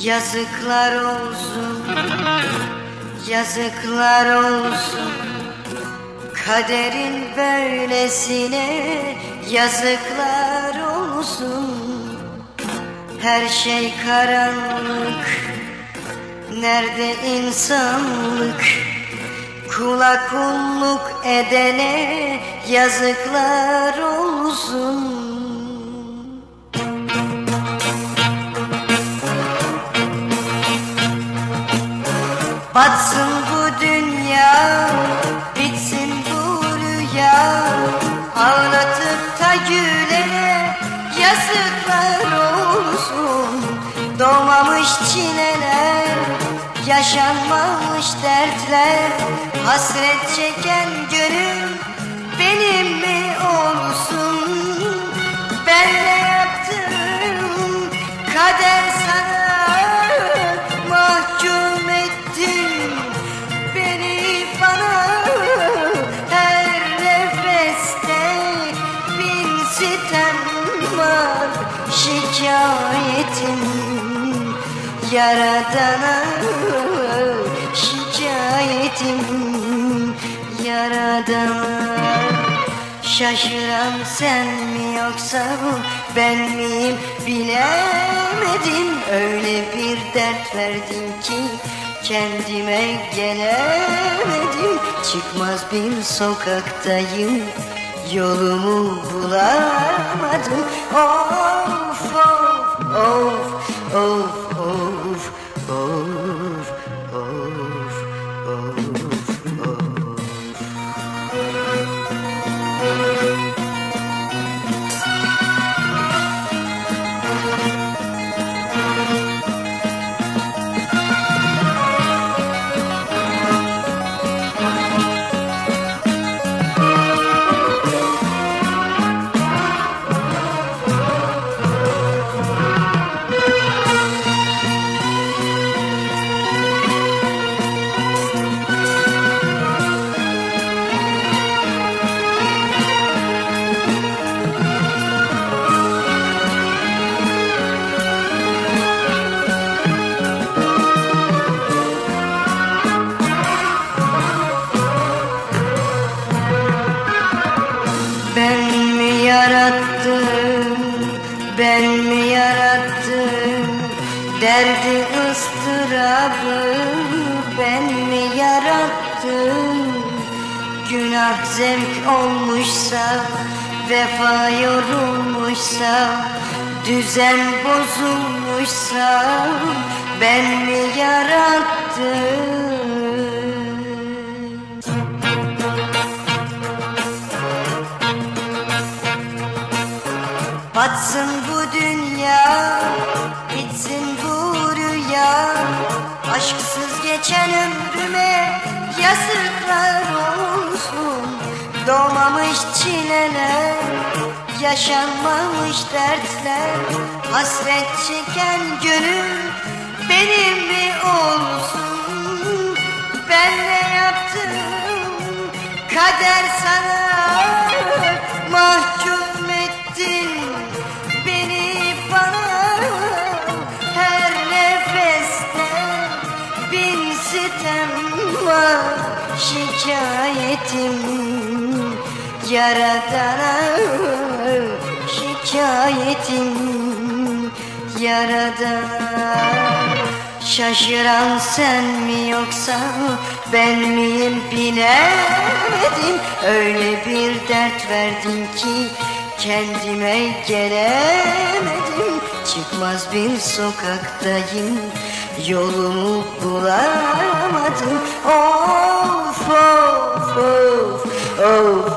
Yazıklar olsun, yazıklar olsun, kaderin böylesine yazıklar olsun. Her şey karanlık, nerede insanlık? Kula kulluk edene yazıklar olsun. Batsın bu dünya, bitsin bu rüya, ağlatıp da gülene yazıklar olsun. Doğmamış çileler, yaşanmamış dertler, hasret çeken gönül benim mi olsun? Ben ne yaptım, kader sana mahkum ettin beni bana. Her nefeste bin sitem var, şikayetim Yaradan'a, şikayetim Yaradan'a. Şaşıran sen mi yoksa ben miyim bilemedim. Öyle bir dert verdin ki kendime gelemedim. Çıkmaz bir sokaktayım, yolumu bulamadım. Of of of of of of of of. Ben mi yarattım, ben mi yarattım derdi ıstırabı, ben mi yarattım? Günah zevk olmuşsa, vefa yorulmuşsa, düzen bozulmuşsa ben mi yarattım? Batsın bu dünya, bitsin bu rüya, aşksız geçen ömrüme yazıklar olsun. Doğmamış çileler, yaşanmamış dertler, hasret çeken gönül benim mi olsun? Ben ne yaptım, kader sana mahkum ettin beni bana. Her nefeste bin sitem var, şikayetim Yaradan'a, şikayetim Yaradan'a. Şaşıran sen mi yoksa ben miyim bilemedim. Öyle bir dert verdin ki kendime gelemedim. Çıkmaz bir sokaktayım, yolumu bulamadım. Of of of of